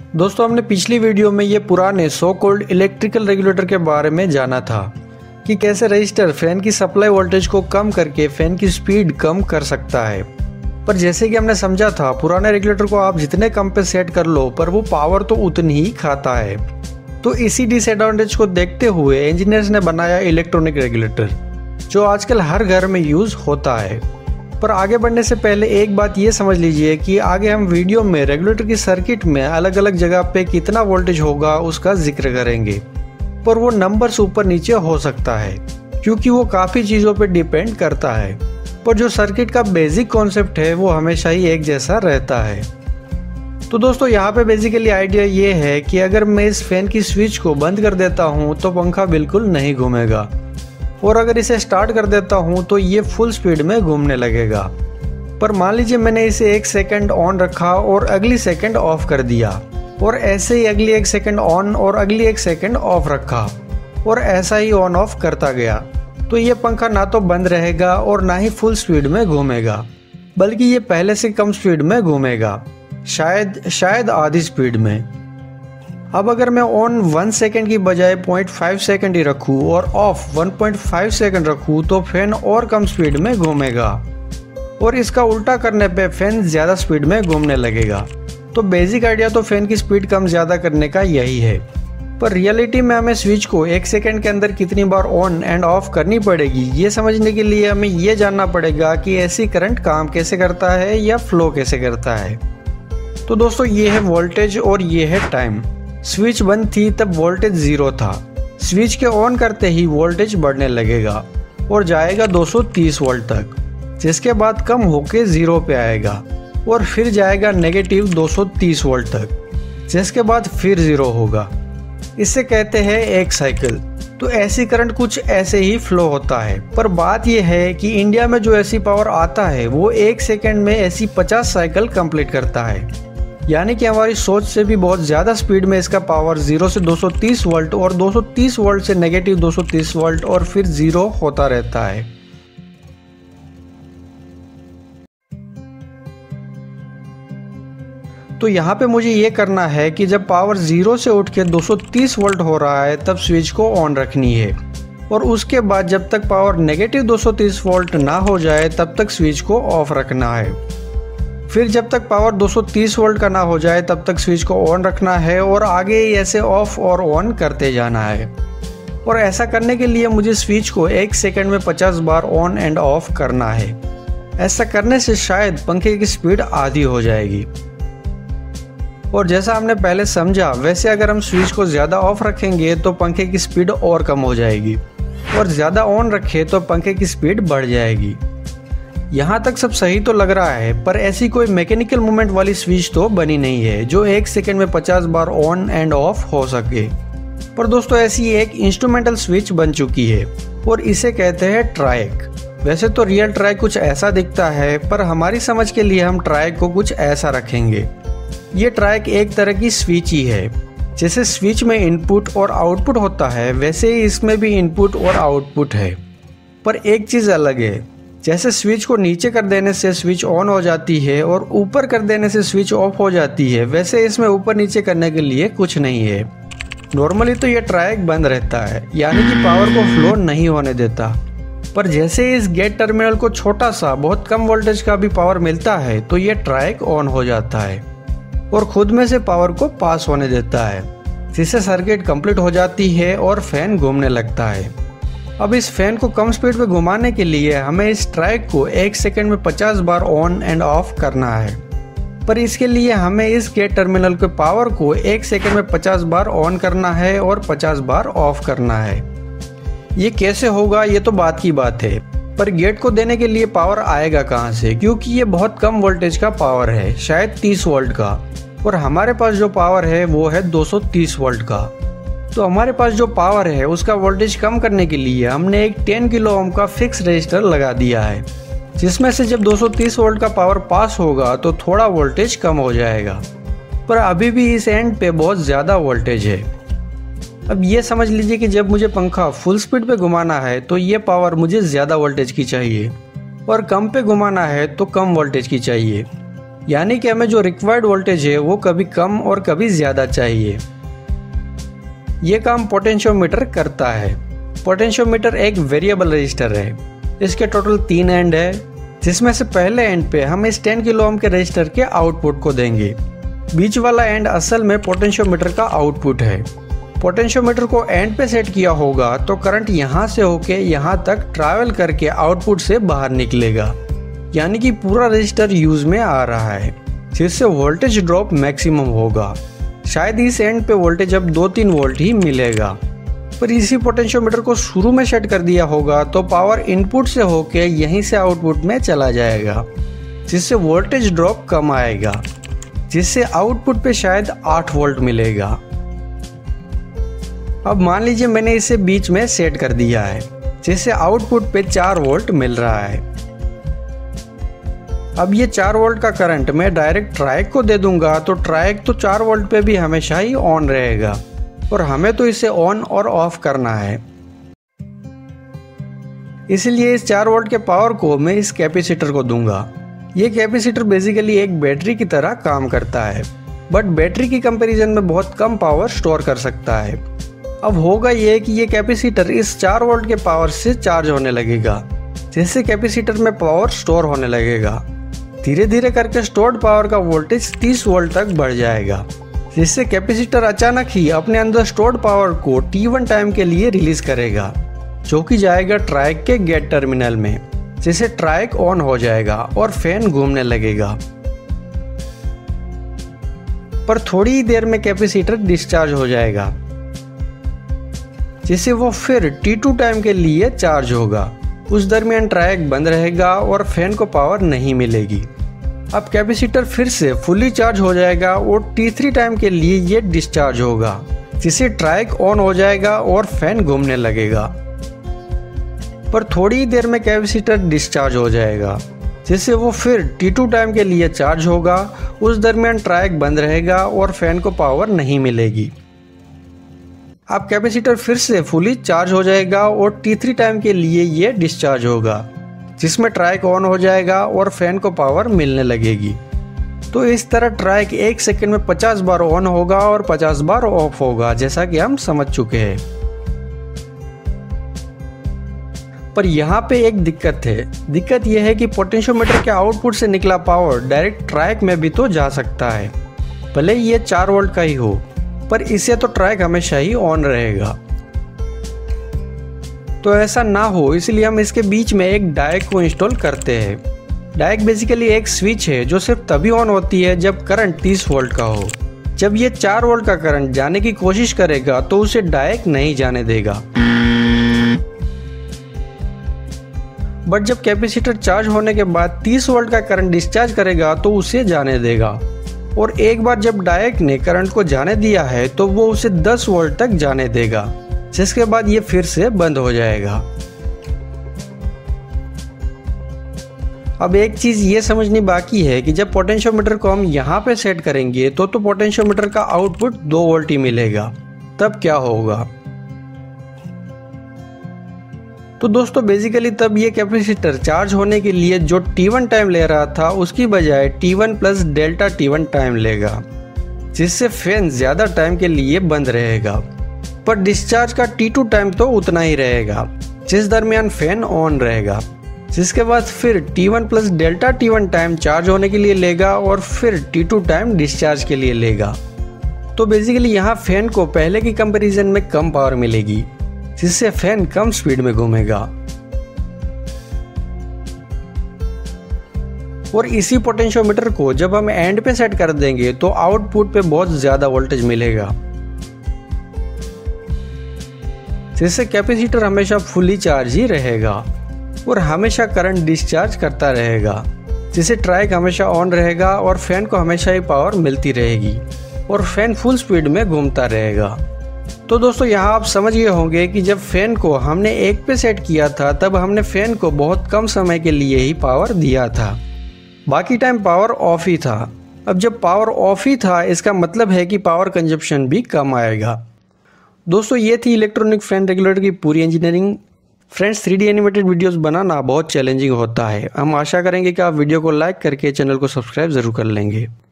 दोस्तों हमने पिछली वीडियो में ये पुराने सो कॉल्ड इलेक्ट्रिकल रेगुलेटर के बारे में जाना था कि कैसे रजिस्टर फैन की सप्लाई वोल्टेज को कम करके फैन की स्पीड कम कर सकता है। पर जैसे कि हमने समझा था, पुराने रेगुलेटर को आप जितने कम पे सेट कर लो पर वो पावर तो उतनी ही खाता है। तो इसी डिसएडवांटेज को देखते हुए इंजीनियर्स ने बनाया इलेक्ट्रॉनिक रेगुलेटर, जो आजकल हर घर में यूज होता है। पर आगे बढ़ने से पहले एक बात ये समझ लीजिए कि आगे हम वीडियो में रेगुलेटर की सर्किट में अलग अलग जगह पे कितना वोल्टेज होगा उसका जिक्र करेंगे, पर वो नंबर्स ऊपर नीचे हो सकता है क्योंकि वो काफ़ी चीज़ों पे डिपेंड करता है। पर जो सर्किट का बेसिक कॉन्सेप्ट है वो हमेशा ही एक जैसा रहता है। तो दोस्तों यहाँ पे बेसिकली आइडिया ये है कि अगर मैं इस फैन की स्विच को बंद कर देता हूँ तो पंखा बिल्कुल नहीं घूमेगा, और अगर इसे स्टार्ट कर देता हूँ तो ये फुल स्पीड में घूमने लगेगा। पर मान लीजिए मैंने इसे 1 सेकंड ऑन रखा और अगली सेकंड ऑफ कर दिया, और ऐसे ही अगली 1 सेकंड ऑन और अगली 1 सेकंड ऑफ रखा, और ऐसा ही ऑन ऑफ करता गया, तो ये पंखा ना तो बंद रहेगा और ना ही फुल स्पीड में घूमेगा, बल्कि ये पहले से कम स्पीड में घूमेगा, शायद आधी स्पीड में। अब अगर मैं ऑन 1 सेकंड की बजाय 0.5 सेकंड ही रखूँ और ऑफ 1.5 सेकंड रखूँ तो फैन और कम स्पीड में घूमेगा, और इसका उल्टा करने पे फैन ज़्यादा स्पीड में घूमने लगेगा। तो बेसिक आइडिया तो फैन की स्पीड कम ज़्यादा करने का यही है, पर रियलिटी में हमें स्विच को 1 सेकंड के अंदर कितनी बार ऑन एंड ऑफ करनी पड़ेगी, ये समझने के लिए हमें ये जानना पड़ेगा कि एसी करंट काम कैसे करता है या फ्लो कैसे करता है। तो दोस्तों ये है वोल्टेज और ये है टाइम। स्विच बंद थी तब वोल्टेज 0 था, स्विच के ऑन करते ही वोल्टेज बढ़ने लगेगा और जाएगा 230 वोल्ट तक, जिसके बाद कम होके 0 पे आएगा और फिर जाएगा नेगेटिव 230 वोल्ट तक, जिसके बाद फिर 0 होगा। इसे कहते हैं एक साइकिल। तो एसी करंट कुछ ऐसे ही फ्लो होता है। पर बात यह है कि इंडिया में जो एसी पावर आता है वो 1 सेकेंड में एसी 50 साइकिल कंप्लीट करता है, यानी कि हमारी सोच से भी बहुत ज़्यादा स्पीड में इसका पावर 0 से 230 वोल्ट और 230 वोल्ट से नेगेटिव 230 वोल्ट और फिर 0 होता रहता है। तो यहाँ पे मुझे ये करना है कि जब पावर 0 से उठ के 230 वोल्ट हो रहा है तब स्विच को ऑन रखनी है, और उसके बाद जब तक पावर नेगेटिव 230 वोल्ट ना हो जाए तब तक स्विच को ऑफ रखना है। फिर जब तक पावर 230 वोल्ट का ना हो जाए तब तक स्विच को ऑन रखना है, और आगे ऐसे ऑफ और ऑन करते जाना है। और ऐसा करने के लिए मुझे स्विच को 1 सेकंड में 50 बार ऑन एंड ऑफ करना है। ऐसा करने से शायद पंखे की स्पीड आधी हो जाएगी। और जैसा हमने पहले समझा वैसे अगर हम स्विच को ज़्यादा ऑफ रखेंगे तो पंखे की स्पीड और कम हो जाएगी, और ज़्यादा ऑन रखें तो पंखे की स्पीड बढ़ जाएगी। यहाँ तक सब सही तो लग रहा है, पर ऐसी कोई मैकेनिकल मूवमेंट वाली स्विच तो बनी नहीं है जो 1 सेकंड में 50 बार ऑन एंड ऑफ हो सके। पर दोस्तों ऐसी एक इंस्ट्रूमेंटल स्विच बन चुकी है और इसे कहते हैं ट्राइक। वैसे तो रियल ट्राइक कुछ ऐसा दिखता है, पर हमारी समझ के लिए हम ट्राइक को कुछ ऐसा रखेंगे। ये ट्राइक एक तरह की स्विच ही है। जैसे स्विच में इनपुट और आउटपुट होता है वैसे ही इसमें भी इनपुट और आउटपुट है, पर एक चीज़ अलग है। जैसे स्विच को नीचे कर देने से स्विच ऑन हो जाती है और ऊपर कर देने से स्विच ऑफ हो जाती है, वैसे इसमें ऊपर नीचे करने के लिए कुछ नहीं है। नॉर्मली तो ये ट्राइक बंद रहता है, यानी कि पावर को फ्लो नहीं होने देता। पर जैसे इस गेट टर्मिनल को छोटा सा बहुत कम वोल्टेज का भी पावर मिलता है तो ये ट्राइक ऑन हो जाता है और खुद में से पावर को पास होने देता है, जिससे सर्किट कंप्लीट हो जाती है और फैन घूमने लगता है। अब इस फैन को कम स्पीड में घुमाने के लिए हमें इस ट्राइक को 1 सेकंड में 50 बार ऑन एंड ऑफ करना है, पर इसके लिए हमें इस गेट टर्मिनल के पावर को 1 सेकंड में 50 बार ऑन करना है और 50 बार ऑफ करना है। ये कैसे होगा ये तो बात की बात है, पर गेट को देने के लिए पावर आएगा कहाँ से, क्योंकि ये बहुत कम वोल्टेज का पावर है, शायद 30 वोल्ट का, और हमारे पास जो पावर है वो है 230 वोल्ट का। तो हमारे पास जो पावर है उसका वोल्टेज कम करने के लिए हमने एक 10 किलो ओम का फिक्स रेजिस्टर लगा दिया है, जिसमें से जब 230 वोल्ट का पावर पास होगा तो थोड़ा वोल्टेज कम हो जाएगा, पर अभी भी इस एंड पे बहुत ज़्यादा वोल्टेज है। अब ये समझ लीजिए कि जब मुझे पंखा फुल स्पीड पे घुमाना है तो ये पावर मुझे ज़्यादा वोल्टेज की चाहिए, और कम पे घुमाना है तो कम वोल्टेज की चाहिए। यानी कि हमें जो रिक्वायर्ड वोल्टेज है वो कभी कम और कभी ज़्यादा चाहिए। ये काम पोटेंशियोमीटर करता है। पोटेंशियोमीटर एक वेरिएबल रजिस्टर है। इसके टोटल 3 एंड है, जिसमें से पहले एंड पे हम इस 10 किलो ओम के रजिस्टर के आउटपुट को देंगे। बीच वाला एंड असल में पोटेंशियोमीटर का आउटपुट है। पोटेंशियोमीटर को एंड पे सेट किया होगा तो करंट यहाँ से होके यहाँ तक ट्रैवल करके आउटपुट से बाहर निकलेगा, यानी कि पूरा रजिस्टर यूज में आ रहा है, जिससे वोल्टेज ड्रॉप मैक्सिमम होगा। शायद इस एंड पे वोल्टेज अब 2-3 वोल्ट ही मिलेगा, पर इसी पोटेंशियोमीटर को शुरू में सेट कर दिया होगा तो पावर इनपुट से होके यहीं से आउटपुट में चला जाएगा, जिससे वोल्टेज ड्रॉप कम आएगा, जिससे आउटपुट पे शायद 8 वोल्ट मिलेगा। अब मान लीजिए मैंने इसे बीच में सेट कर दिया है, जिससे आउटपुट पे 4 वोल्ट मिल रहा है। अब ये 4 वोल्ट का करंट मैं डायरेक्ट ट्राइक को दे दूंगा तो ट्राइक तो 4 वोल्ट पे भी हमेशा ही ऑन रहेगा, और हमें तो इसे ऑन और ऑफ करना है। इसलिए इस 4 वोल्ट के पावर को मैं इस कैपेसिटर को दूंगा। ये कैपेसिटर बेसिकली एक बैटरी की तरह काम करता है, बट बैटरी की कंपैरिजन में बहुत कम पावर स्टोर कर सकता है। अब होगा ये कि ये कैपेसिटर इस 4 वोल्ट के पावर से चार्ज होने लगेगा, जिससे कैपेसिटर में पावर स्टोर होने लगेगा। धीरे धीरे करके स्टोर्ड पावर का वोल्टेज 30 वोल्ट तक बढ़ जाएगा, जिससे कैपेसिटर अचानक ही अपने अंदर स्टोर्ड पावर को T1 टाइम के लिए रिलीज करेगा, जो कि जाएगा ट्राइक के गेट टर्मिनल में, जिससे ट्राइक ऑन हो जाएगा और फैन घूमने लगेगा। पर थोड़ी ही देर में कैपेसिटर डिस्चार्ज हो जाएगा, जिससे वो फिर T2 टाइम के लिए चार्ज होगा। उस दरमियान ट्राइक बंद रहेगा और फैन को पावर नहीं मिलेगी। अब कैपेसिटर फिर से फुली चार्ज हो जाएगा और T3 टाइम के लिए ये डिस्चार्ज होगा, जिससे ट्राइक ऑन हो जाएगा और फैन घूमने लगेगा। पर थोड़ी ही देर में कैपेसिटर डिस्चार्ज हो जाएगा, जिससे वो फिर T2 टाइम के लिए चार्ज होगा। उस दरमियान ट्राइक बंद रहेगा और फैन को पावर नहीं मिलेगी। अब कैपेसिटर फिर से फुली चार्ज हो जाएगा और T3 टाइम के लिए ये डिस्चार्ज होगा, जिसमें ट्राइक ऑन हो जाएगा और फैन को पावर मिलने लगेगी। तो इस तरह ट्राइक 1 सेकंड में 50 बार ऑन होगा और 50 बार ऑफ होगा, जैसा कि हम समझ चुके हैं। पर यहाँ पे एक दिक्कत है। दिक्कत यह है कि पोटेंशियोमीटर के आउटपुट से निकला पावर डायरेक्ट ट्राइक में भी तो जा सकता है, भले ये 4 वोल्ट का ही हो, पर इससे तो ट्राइक हमेशा ही ऑन रहेगा। तो ऐसा ना हो, इसलिए हम इसके बीच में एक डायक को इंस्टॉल करते हैं। डायक बेसिकली एक स्विच है जो सिर्फ तभी ऑन होती है जब करंट 30 वोल्ट का हो। जब ये 4 वोल्ट का करंट जाने की कोशिश करेगा तो उसे डायक नहीं जाने देगा। बट जब कैपेसिटर चार्ज होने के बाद 30 वोल्ट का करंट डिस्चार्ज करेगा तो उसे जाने देगा, और एक बार जब डायक ने करंट को जाने दिया है तो वो उसे 10 वोल्ट तक जाने देगा, जिसके बाद ये फिर से बंद हो जाएगा। अब एक चीज ये समझनी बाकी है कि जब पोटेंशियोमीटर को हम यहाँ पे सेट करेंगे तो पोटेंशियोमीटर का आउटपुट 2 वोल्ट ही मिलेगा। तब क्या होगा? तो दोस्तों बेसिकली तब ये कैपेसिटर चार्ज होने के लिए जो T1 टाइम ले रहा था उसकी बजाय T1 plus delta T1 time लेगा, जिससे फैन ज़्यादा टाइम के लिए बंद रहेगा। पर डिस्चार्ज का T2 टाइम तो उतना ही रहेगा, जिस दरमियान फैन ऑन रहेगा, जिसके बाद फिर T1 plus delta T1 time charge होने के लिए लेगा और फिर T2 टाइम डिस्चार्ज के लिए लेगा। तो बेसिकली यहाँ फैन को पहले की कंपैरिजन में कम पावर मिलेगी, जिससे फैन कम स्पीड में घूमेगा। और इसी पोटेंशियोमीटर को जब हम एंड पे सेट कर देंगे तो आउटपुट पे बहुत ज़्यादा वोल्टेज मिलेगा, जिससे कैपेसिटर हमेशा फुली चार्ज ही रहेगा और हमेशा करंट डिस्चार्ज करता रहेगा, जिससे ट्राइक हमेशा ऑन रहेगा और फैन को हमेशा ही पावर मिलती रहेगी और फैन फुल स्पीड में घूमता रहेगा। तो दोस्तों यहाँ आप समझ गए होंगे कि जब फैन को हमने 1 पे सेट किया था तब हमने फैन को बहुत कम समय के लिए ही पावर दिया था, बाकी टाइम पावर ऑफ ही था। अब जब पावर ऑफ ही था इसका मतलब है कि पावर कंजप्शन भी कम आएगा। दोस्तों ये थी इलेक्ट्रॉनिक फैन रेगुलेटर की पूरी engineering. Friends 3D animated videos बनाना बहुत चैलेंजिंग होता है। हम आशा करेंगे कि आप वीडियो को लाइक करके चैनल को सब्सक्राइब ज़रूर कर लेंगे।